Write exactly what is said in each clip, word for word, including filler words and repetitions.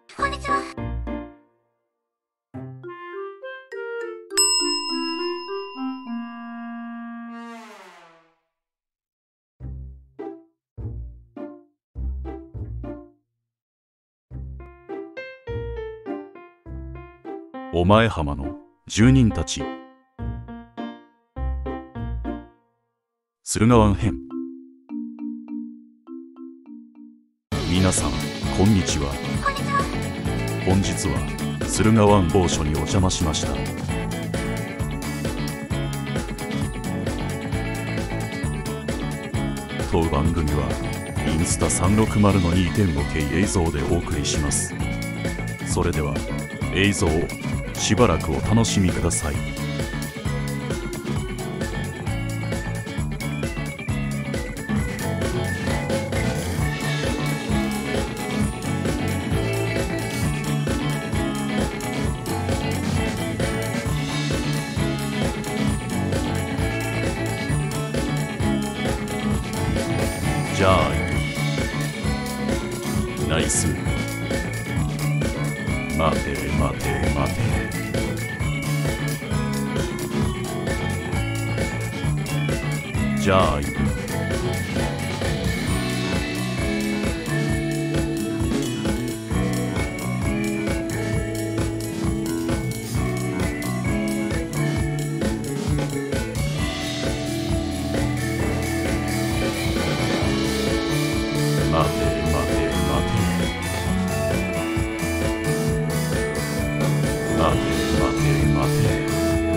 こんにちは。 お前浜の住人たち、駿河湾編。皆さんこんにちは。 こんにちは。 本日は駿河湾某所にお邪魔しました。当番組はインスタさんびゃくの にてんごケー 映像でお送りします。それでは映像をしばらくお楽しみください。じゃあ行く。ナイス。待て待て待て。じゃあ行く。待て待て待て。待て待て待て。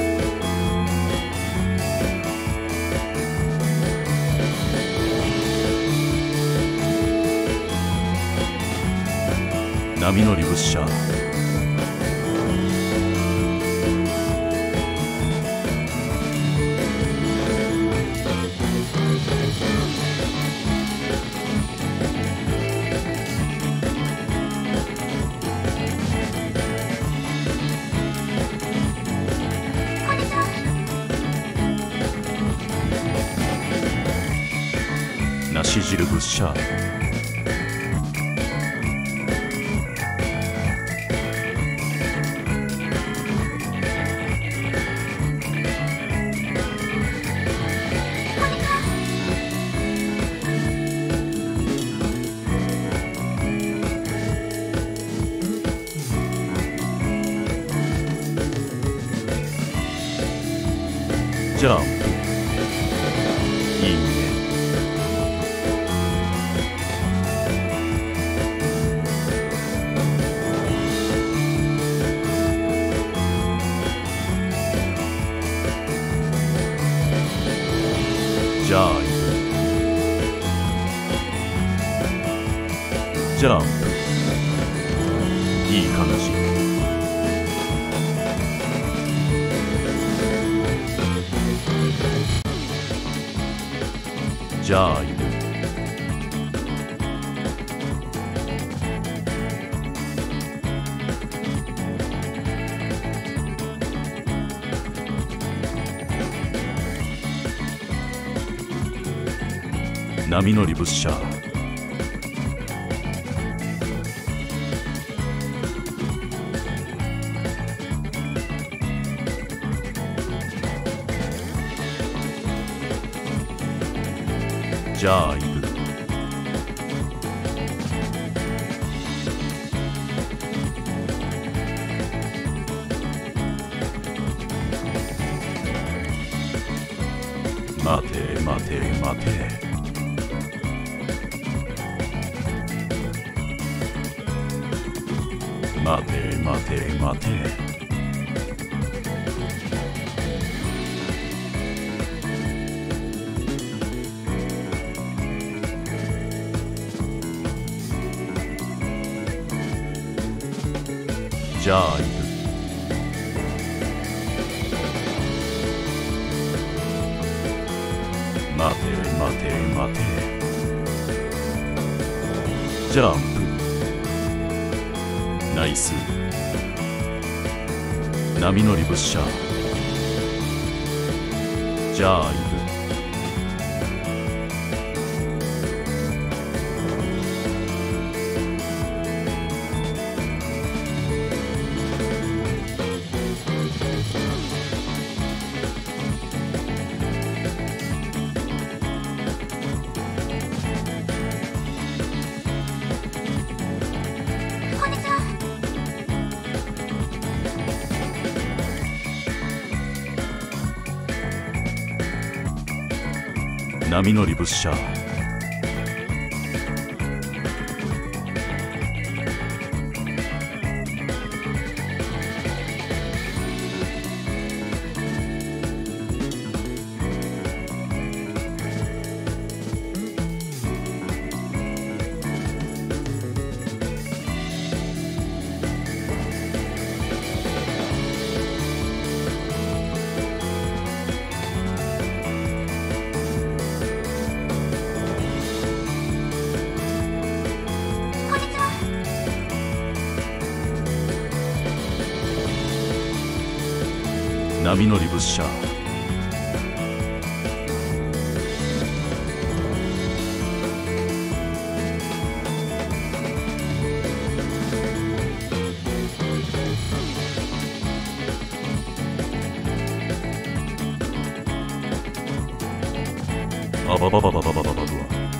波乗り物車。梨汁物車。ジャンプ。いいね。じゃあ行く。ジャンプ。いい感じ。じゃあ行く。波乗り物車。じゃあ行く。待て待て待て。待て待て待て。じゃあ行く。待て待て待て。ジャンプ。ナイス。波乗り物車。じゃあ行く。 波乗りブッシャー。波乗りブッシャー。あばばばばばばばばば。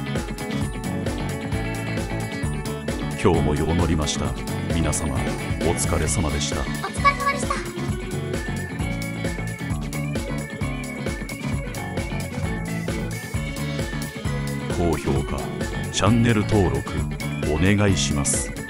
今日もよう乗りました。皆様お疲れ様でした。 お疲れ様でした。 高評価、チャンネル登録お願いします。